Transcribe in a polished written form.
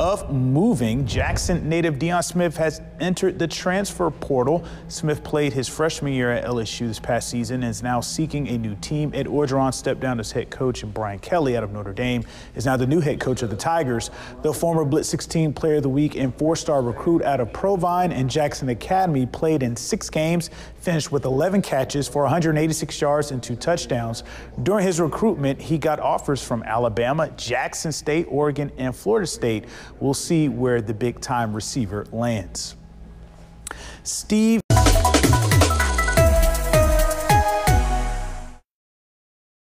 of moving, Jackson native Deion Smith has entered the transfer portal. Smith played his freshman year at LSU this past season and is now seeking a new team. Ed Orgeron stepped down as head coach, and Brian Kelly out of Notre Dame is now the new head coach of the Tigers. The former Blitz 16 Player of the Week and four-star recruit out of Provine and Jackson Academy played in 6 games, finished with 11 catches for 186 yards and 2 touchdowns. During his recruitment, he got offers from Alabama, Jackson State, Oregon, and Florida State. We'll see where the big-time receiver lands. Steve